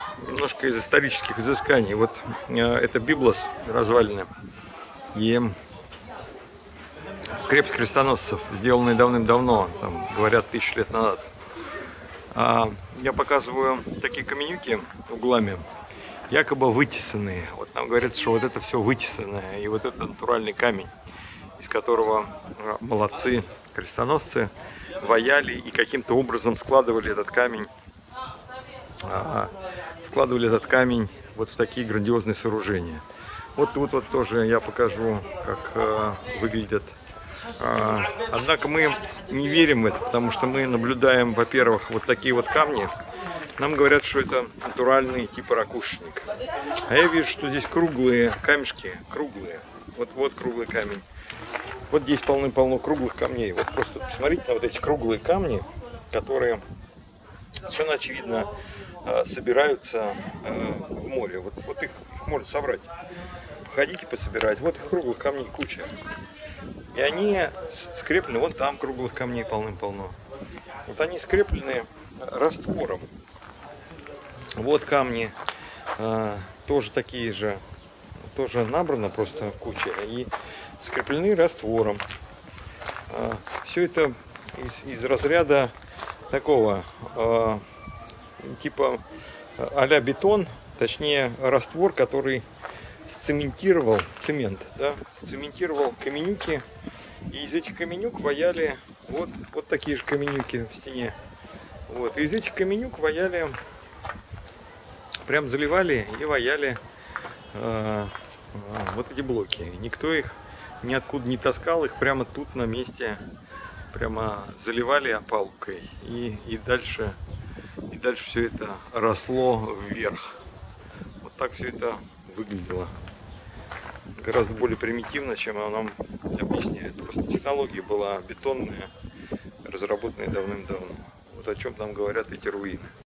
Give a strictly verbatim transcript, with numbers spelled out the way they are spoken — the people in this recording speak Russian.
немножко из исторических изысканий. Вот э, это Библос развалины и крепость крестоносцев, сделанная давным-давно, там, говорят, тысячу лет назад. А я показываю такие каменюки углами, якобы вытесанные. Вот нам говорят, что вот это все вытесанное, и вот это натуральный камень, из которого молодцы крестоносцы ваяли и каким-то образом складывали этот камень, складывали этот камень вот в такие грандиозные сооружения. Вот тут вот тоже я покажу, как выглядят. Однако мы не верим в это, потому что мы наблюдаем, во-первых, вот такие вот камни. Нам говорят, что это натуральный типа ракушечник. А я вижу, что здесь круглые камешки, круглые. Вот, вот круглый камень. Вот здесь полно-полно круглых камней. Вот просто посмотрите на вот эти круглые камни, которые совершенно очевидно собираются в море. Вот, вот их, их можно собрать. Ходите пособирать. Вот их круглых камней куча. И они скреплены, вон там круглых камней полным-полно. Вот они скреплены раствором. Вот камни а, тоже такие же, тоже набрано просто куча и скреплены раствором. А, все это из, из разряда такого а, типа а-ля бетон, точнее раствор, который сцементировал цемент, да, сцементировал каменюки, и из этих каменюк ваяли вот, вот такие же каменюки в стене. Вот, из этих каменюк ваяли, прям заливали и ваяли э, э, вот эти блоки. Никто их ниоткуда не таскал, их прямо тут на месте прямо заливали опалубкой, и, и дальше, и дальше все это росло вверх. Вот так все это выглядело. Гораздо более примитивно, чем она нам объясняет. Просто технология была бетонная, разработанная давным-давно. Вот о чем там говорят эти руины.